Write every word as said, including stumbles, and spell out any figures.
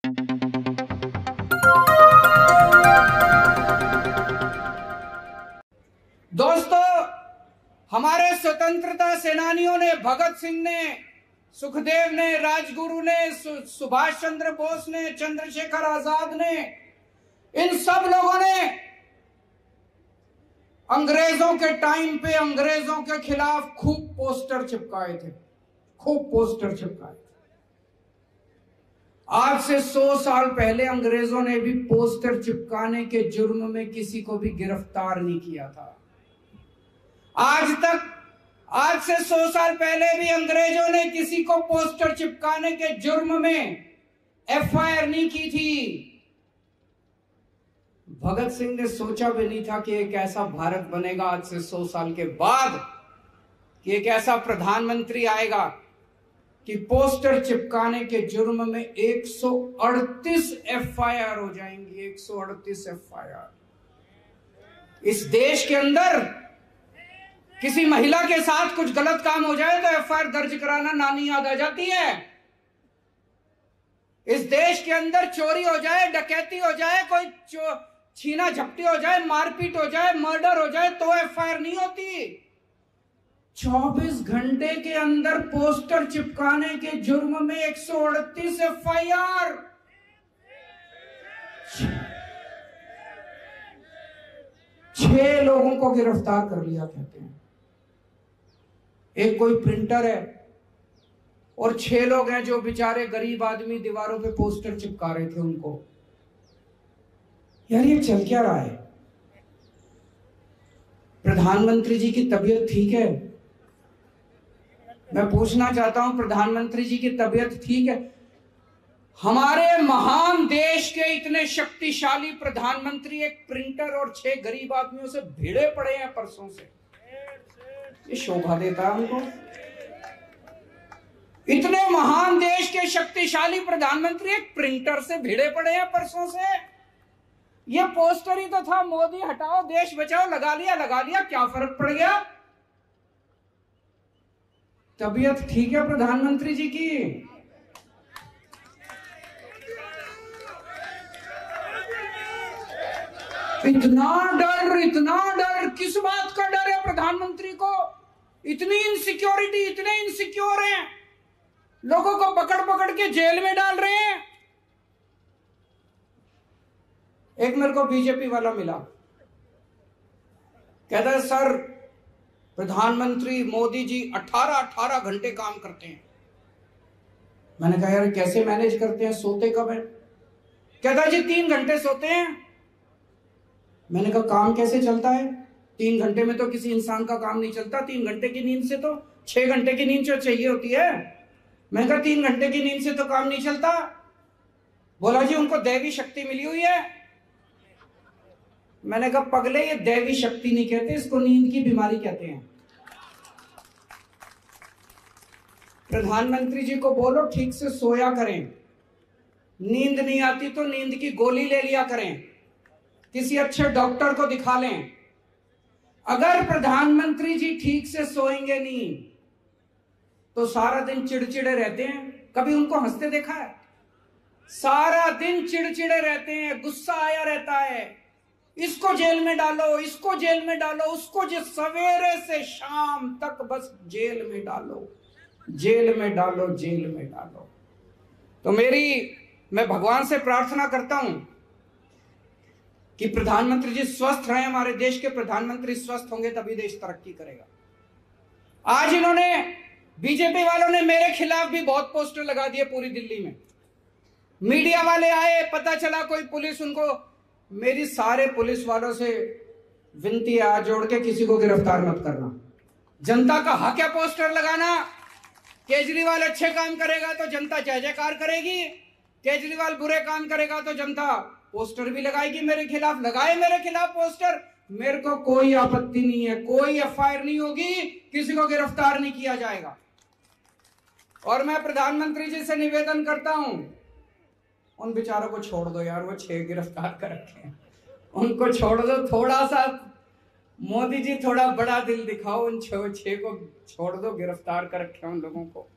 दोस्तों, हमारे स्वतंत्रता सेनानियों ने, भगत सिंह ने, सुखदेव ने, राजगुरु ने, सुभाष चंद्र बोस ने, चंद्रशेखर आजाद ने, इन सब लोगों ने अंग्रेजों के टाइम पे अंग्रेजों के खिलाफ खूब पोस्टर चिपकाए थे, खूब पोस्टर चिपकाए थे। आज से सौ साल पहले अंग्रेजों ने भी पोस्टर चिपकाने के जुर्म में किसी को भी गिरफ्तार नहीं किया था। आज तक, आज से सौ साल पहले भी अंग्रेजों ने किसी को पोस्टर चिपकाने के जुर्म में एफ आई आर नहीं की थी। भगत सिंह ने सोचा भी नहीं था कि एक ऐसा भारत बनेगा आज से सौ साल के बाद, कि एक ऐसा प्रधानमंत्री आएगा कि पोस्टर चिपकाने के जुर्म में एक सौ अड़तीस एफ आई आर हो जाएंगी। एक सौ अड़तीस एफ आई आर। इस देश के अंदर किसी महिला के साथ कुछ गलत काम हो जाए तो एफ आई आर दर्ज कराना नानी याद आ जाती है। इस देश के अंदर चोरी हो जाए, डकैती हो जाए, कोई छीना झपटी हो जाए, मारपीट हो जाए, मर्डर हो जाए तो एफ आई आर नहीं होती। चौबीस घंटे के अंदर पोस्टर चिपकाने के जुर्म में एक सौ अड़तीस एफ आई आर। छह लोगों को गिरफ्तार कर लिया कहते हैं। एक कोई प्रिंटर है और छह लोग हैं जो बेचारे गरीब आदमी दीवारों पे पोस्टर चिपका रहे थे उनको। यार ये चल क्या रहा है? प्रधानमंत्री जी की तबीयत ठीक है? मैं पूछना चाहता हूं, प्रधानमंत्री जी की तबीयत ठीक है? हमारे महान देश के इतने शक्तिशाली प्रधानमंत्री एक प्रिंटर और छह गरीब आदमियों से भिड़े पड़े हैं परसों से। ये शोभा देता है हमको? इतने महान देश के शक्तिशाली प्रधानमंत्री एक प्रिंटर से भिड़े पड़े हैं परसों से। ये पोस्टर ही तो था, मोदी हटाओ देश बचाओ, लगा लिया लगा लिया, क्या फर्क पड़ गया? तबीयत ठीक है प्रधानमंत्री जी की? इतना डर, इतना डर, किस बात का डर है प्रधानमंत्री को? इतनी इनसिक्योरिटी, इतने इनसिक्योर हैं, लोगों को पकड़ पकड़ के जेल में डाल रहे हैं। एक मेरे को बीजेपी वाला मिला, कहता है सर प्रधानमंत्री मोदी जी अठारह अठारह घंटे काम करते हैं। मैंने कहा यार कैसे मैनेज करते हैं, सोते कब है? कहता जी तीन घंटे सोते हैं। मैंने कहा काम कैसे चलता है? तीन घंटे में तो किसी इंसान का काम नहीं चलता, तीन घंटे की नींद से तो छह घंटे की नींद जो चाहिए होती है। मैंने कहा तीन घंटे की नींद से तो काम नहीं चलता। बोला जी उनको दैवी शक्ति मिली हुई है। मैंने कहा पगले ये दैवी शक्ति नहीं कहते, इसको नींद की बीमारी कहते हैं। प्रधानमंत्री जी को बोलो ठीक से सोया करें, नींद नहीं आती तो नींद की गोली ले लिया करें, किसी अच्छे डॉक्टर को दिखा लें। अगर प्रधानमंत्री जी ठीक से सोएंगे नहीं तो सारा दिन चिड़चिड़े रहते हैं। कभी उनको हंसते देखा है? सारा दिन चिड़चिड़े रहते हैं, गुस्सा आया रहता है, इसको जेल में डालो, इसको जेल में डालो, उसको जो सवेरे से शाम तक बस जेल में डालो, जेल में डालो, जेल में डालो। तो मेरी, मैं भगवान से प्रार्थना करता हूं कि प्रधानमंत्री जी स्वस्थ रहें। हमारे देश के प्रधानमंत्री स्वस्थ होंगे तभी देश तरक्की करेगा। आज इन्होंने, बीजेपी वालों ने मेरे खिलाफ भी बहुत पोस्टर लगा दिए पूरी दिल्ली में। मीडिया वाले आए, पता चला कोई पुलिस उनको, मेरी सारे पुलिस वालों से विनती है हाथ जोड़ के किसी को गिरफ्तार मत करना। जनता का हक है पोस्टर लगाना। केजरीवाल अच्छे काम करेगा तो जनता जय जयकार करेगी, केजरीवाल बुरे काम करेगा तो जनता पोस्टर भी लगाएगी मेरे खिलाफ। लगाए मेरे खिलाफ पोस्टर, मेरे को कोई आपत्ति नहीं है, कोई एफ आई आर नहीं होगी, किसी को गिरफ्तार नहीं किया जाएगा। और मैं प्रधानमंत्री जी से निवेदन करता हूं, उन बेचारों को छोड़ दो यार, वो छह गिरफ्तार कर रखे हैं, उनको छोड़ दो। थोड़ा सा मोदी जी थोड़ा बड़ा दिल दिखाओ, उन छह छह को छोड़ दो, गिरफ्तार कर रखे हैं उन लोगों को।